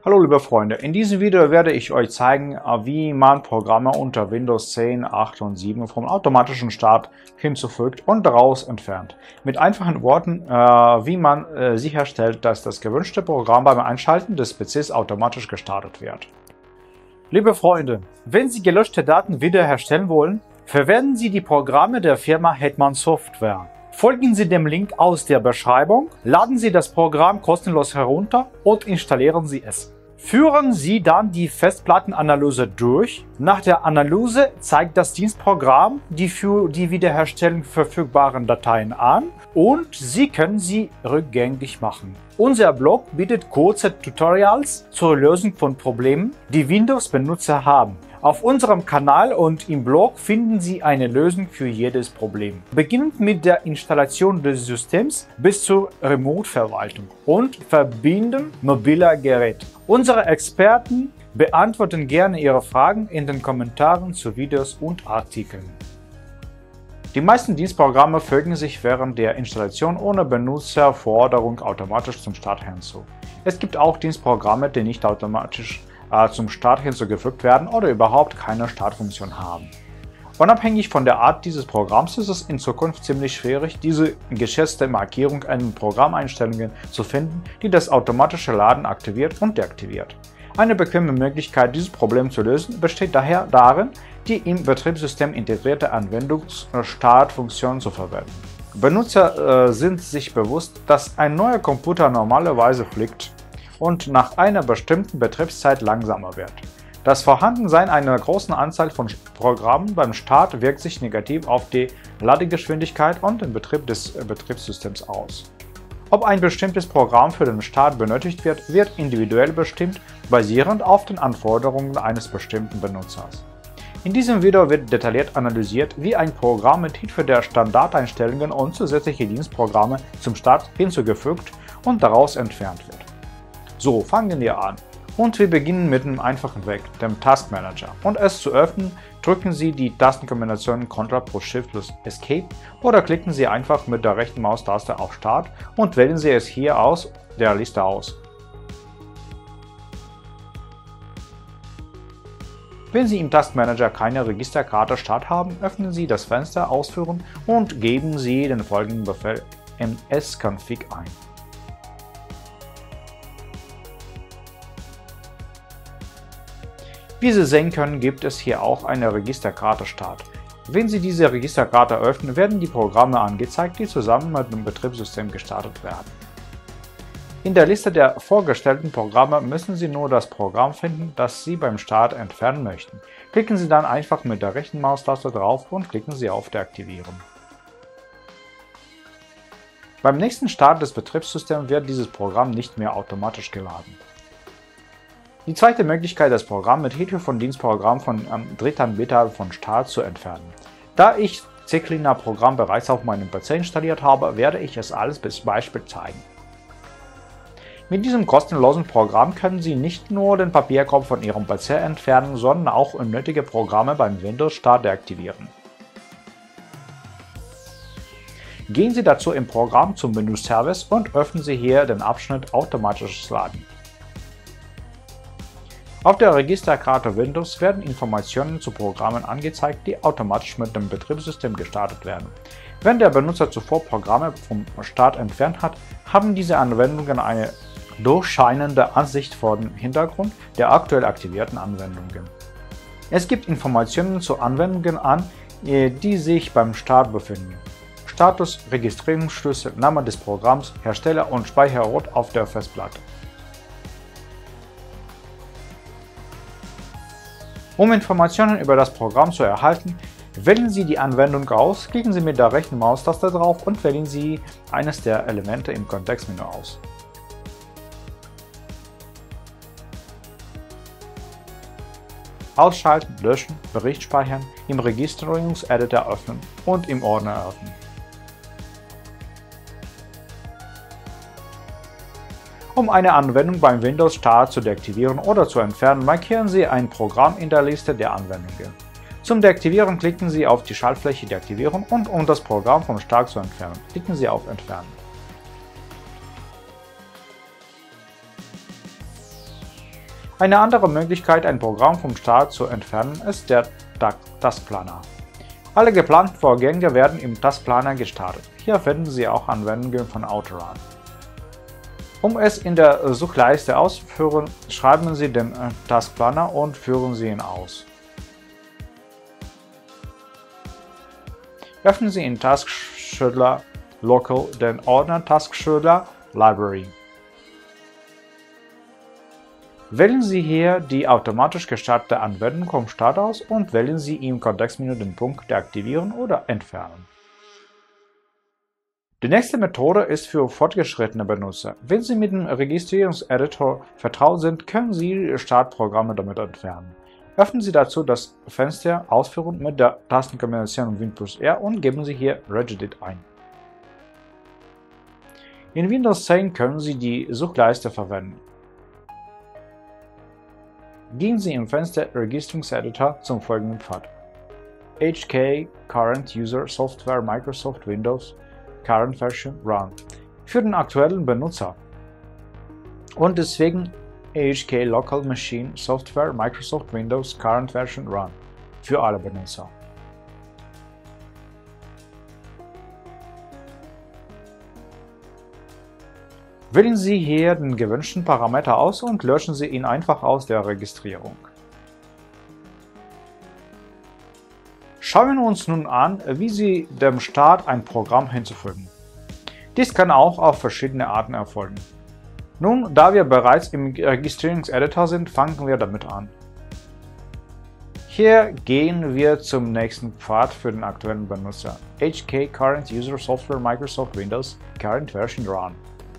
Hallo liebe Freunde, in diesem Video werde ich euch zeigen, wie man Programme unter Windows 10, 8 und 7 vom automatischen Start hinzufügt und daraus entfernt. Mit einfachen Worten, wie man sicherstellt, dass das gewünschte Programm beim Einschalten des PCs automatisch gestartet wird. Liebe Freunde, wenn Sie gelöschte Daten wiederherstellen wollen, verwenden Sie die Programme der Firma Hetman Software. Folgen Sie dem Link aus der Beschreibung, laden Sie das Programm kostenlos herunter und installieren Sie es. Führen Sie dann die Festplattenanalyse durch. Nach der Analyse zeigt das Dienstprogramm die für die Wiederherstellung verfügbaren Dateien an und Sie können sie rückgängig machen. Unser Blog bietet kurze Tutorials zur Lösung von Problemen, die Windows-Benutzer haben. Auf unserem Kanal und im Blog finden Sie eine Lösung für jedes Problem. Beginnend mit der Installation des Systems bis zur Remote-Verwaltung und Verbinden mobiler Geräte. Unsere Experten beantworten gerne Ihre Fragen in den Kommentaren zu Videos und Artikeln. Die meisten Dienstprogramme fügen sich während der Installation ohne Benutzeraufforderung automatisch zum Start hinzu. Es gibt auch Dienstprogramme, die nicht automatisch zum Start hinzugefügt werden oder überhaupt keine Startfunktion haben. Unabhängig von der Art dieses Programms ist es in Zukunft ziemlich schwierig, diese geschätzte Markierung in Programmeinstellungen zu finden, die das automatische Laden aktiviert und deaktiviert. Eine bequeme Möglichkeit, dieses Problem zu lösen, besteht daher darin, die im Betriebssystem integrierte Anwendungsstartfunktion zu verwenden. Benutzer sind sich bewusst, dass ein neuer Computer normalerweise fliegt und nach einer bestimmten Betriebszeit langsamer wird. Das Vorhandensein einer großen Anzahl von Programmen beim Start wirkt sich negativ auf die Ladegeschwindigkeit und den Betrieb des Betriebssystems aus. Ob ein bestimmtes Programm für den Start benötigt wird, wird individuell bestimmt, basierend auf den Anforderungen eines bestimmten Benutzers. In diesem Video wird detailliert analysiert, wie ein Programm mit Hilfe der Standardeinstellungen und zusätzliche Dienstprogramme zum Start hinzugefügt und daraus entfernt wird. So, fangen wir an. Und wir beginnen mit einem einfachen Weg, dem Task Manager. Um es zu öffnen, drücken Sie die Tastenkombination Ctrl+Shift+Escape oder klicken Sie einfach mit der rechten Maustaste auf Start und wählen Sie es hier aus der Liste aus. Wenn Sie im Task Manager keine Registerkarte Start haben, öffnen Sie das Fenster Ausführen und geben Sie den folgenden Befehl msconfig ein. Wie Sie sehen können, gibt es hier auch eine Registerkarte Start. Wenn Sie diese Registerkarte öffnen, werden die Programme angezeigt, die zusammen mit dem Betriebssystem gestartet werden. In der Liste der vorgestellten Programme müssen Sie nur das Programm finden, das Sie beim Start entfernen möchten. Klicken Sie dann einfach mit der rechten Maustaste drauf und klicken Sie auf Deaktivieren. Beim nächsten Start des Betriebssystems wird dieses Programm nicht mehr automatisch geladen. Die zweite Möglichkeit, das Programm mit Hilfe von Dienstprogrammen von Drittanbietern von Start zu entfernen. Da ich CCleaner-Programm bereits auf meinem PC installiert habe, werde ich es als Beispiel zeigen. Mit diesem kostenlosen Programm können Sie nicht nur den Papierkorb von Ihrem PC entfernen, sondern auch unnötige Programme beim Windows-Start deaktivieren. Gehen Sie dazu im Programm zum Menü Service und öffnen Sie hier den Abschnitt Automatisches Laden. Auf der Registerkarte Windows werden Informationen zu Programmen angezeigt, die automatisch mit dem Betriebssystem gestartet werden. Wenn der Benutzer zuvor Programme vom Start entfernt hat, haben diese Anwendungen eine durchscheinende Ansicht vor dem Hintergrund der aktuell aktivierten Anwendungen. Es gibt Informationen zu Anwendungen an, die sich beim Start befinden. Status, Registrierungsschlüssel, Name des Programms, Hersteller und Speicherort auf der Festplatte. Um Informationen über das Programm zu erhalten, wählen Sie die Anwendung aus, klicken Sie mit der rechten Maustaste drauf und wählen Sie eines der Elemente im Kontextmenü aus. Ausschalten, löschen, Bericht speichern, im Registrierungseditor öffnen und im Ordner öffnen. Um eine Anwendung beim Windows Start zu deaktivieren oder zu entfernen, markieren Sie ein Programm in der Liste der Anwendungen. Zum Deaktivieren klicken Sie auf die Schaltfläche Deaktivieren und um das Programm vom Start zu entfernen, klicken Sie auf Entfernen. Eine andere Möglichkeit, ein Programm vom Start zu entfernen, ist der Taskplaner. Alle geplanten Vorgänge werden im Taskplaner gestartet. Hier finden Sie auch Anwendungen von Autorun. Um es in der Suchleiste auszuführen, schreiben Sie den Taskplaner und führen Sie ihn aus. Öffnen Sie in Task Scheduler Local den Ordner Task Scheduler Library. Wählen Sie hier die automatisch gestartete Anwendung vom Start aus und wählen Sie im Kontextmenü den Punkt Deaktivieren oder Entfernen. Die nächste Methode ist für fortgeschrittene Benutzer. Wenn Sie mit dem Registrierungseditor vertraut sind, können Sie Startprogramme damit entfernen. Öffnen Sie dazu das Fenster Ausführen mit der Tastenkombination Win+R und geben Sie hier Regedit ein. In Windows 10 können Sie die Suchleiste verwenden. Gehen Sie im Fenster Registrierungseditor zum folgenden Pfad: HK Current User Software Microsoft Windows Current Version Run für den aktuellen Benutzer und deswegen HK Local Machine Software Microsoft Windows Current Version Run für alle Benutzer. Wählen Sie hier den gewünschten Parameter aus und löschen Sie ihn einfach aus der Registrierung. Schauen wir uns nun an, wie Sie dem Start ein Programm hinzufügen. Dies kann auch auf verschiedene Arten erfolgen. Nun, da wir bereits im Registrierungseditor sind, fangen wir damit an. Hier gehen wir zum nächsten Pfad für den aktuellen Benutzer: HK Current User Software Microsoft Windows Current Version Run.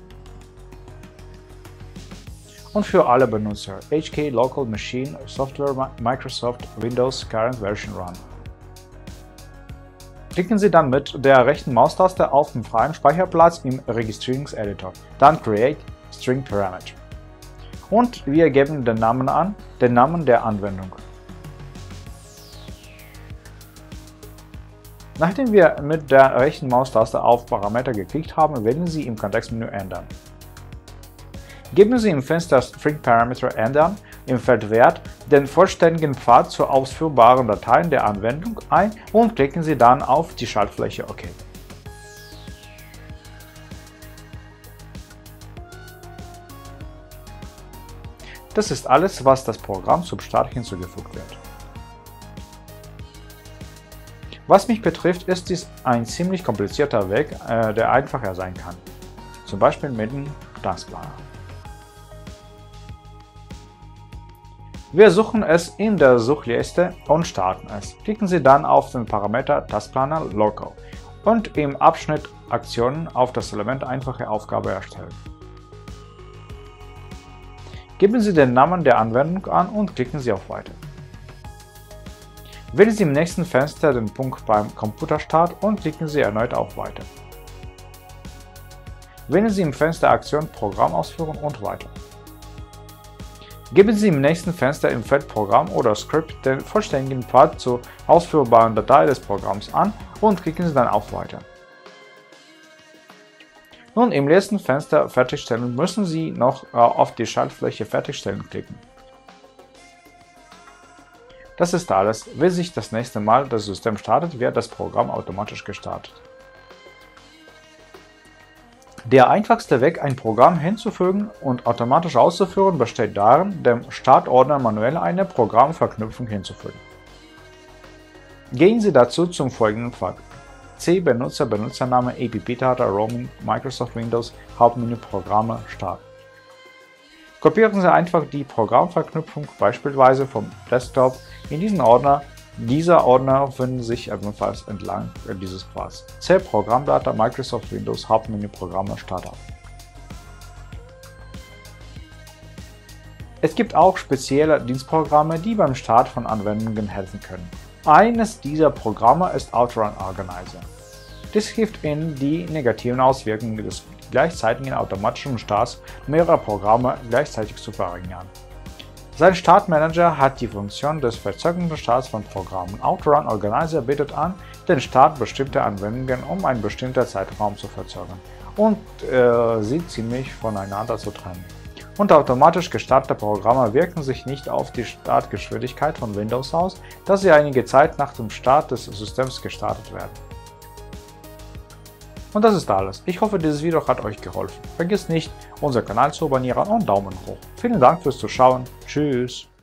Und für alle Benutzer HK Local Machine Software Microsoft Windows Current Version Run. Klicken Sie dann mit der rechten Maustaste auf den freien Speicherplatz im Registrierungseditor, dann Create String Parameter. Und wir geben den Namen an, den Namen der Anwendung. Nachdem wir mit der rechten Maustaste auf Parameter geklickt haben, wählen Sie im Kontextmenü Ändern. Geben Sie im Fenster String Parameter Ändern im Feld Wert den vollständigen Pfad zur ausführbaren Datei der Anwendung ein und klicken Sie dann auf die Schaltfläche OK. Das ist alles, was das Programm zum Start hinzugefügt wird. Was mich betrifft, ist dies ein ziemlich komplizierter Weg, der einfacher sein kann, zum Beispiel mit dem Taskplaner. Wir suchen es in der Suchleiste und starten es. Klicken Sie dann auf den Parameter Taskplaner Local und im Abschnitt Aktionen auf das Element Einfache Aufgabe erstellen. Geben Sie den Namen der Anwendung an und klicken Sie auf Weiter. Wählen Sie im nächsten Fenster den Punkt beim Computerstart und klicken Sie erneut auf Weiter. Wählen Sie im Fenster Aktion Programm ausführen und Weiter. Geben Sie im nächsten Fenster im Feld Programm oder Script den vollständigen Pfad zur ausführbaren Datei des Programms an und klicken Sie dann auf Weiter. Nun, im letzten Fenster Fertigstellen müssen Sie noch auf die Schaltfläche Fertigstellen klicken. Das ist alles. Wenn sich das nächste Mal das System startet, wird das Programm automatisch gestartet. Der einfachste Weg, ein Programm hinzufügen und automatisch auszuführen, besteht darin, dem Startordner manuell eine Programmverknüpfung hinzufügen. Gehen Sie dazu zum folgenden Pfad: C Benutzer, Benutzername, APP-Data, Roaming, Microsoft Windows, Hauptmenü Programme, Start. Kopieren Sie einfach die Programmverknüpfung beispielsweise vom Desktop in diesen Ordner. Dieser Ordner findet sich ebenfalls entlang dieses Pfads. C Programmdata, Microsoft Windows, Hauptmenü Programme, Startup. Es gibt auch spezielle Dienstprogramme, die beim Start von Anwendungen helfen können. Eines dieser Programme ist Autorun Organizer. Dies hilft Ihnen, die negativen Auswirkungen des gleichzeitigen automatischen Starts mehrerer Programme gleichzeitig zu verringern. Sein Startmanager hat die Funktion des verzögerten Starts von Programmen. Autorun Organizer bietet an, den Start bestimmter Anwendungen um einen bestimmten Zeitraum zu verzögern und sie ziemlich voneinander zu trennen. und automatisch gestartete Programme wirken sich nicht auf die Startgeschwindigkeit von Windows aus, da sie einige Zeit nach dem Start des Systems gestartet werden. Und das ist alles. Ich hoffe, dieses Video hat euch geholfen. Vergesst nicht, unseren Kanal zu abonnieren und Daumen hoch. Vielen Dank fürs Zuschauen. Tschüss.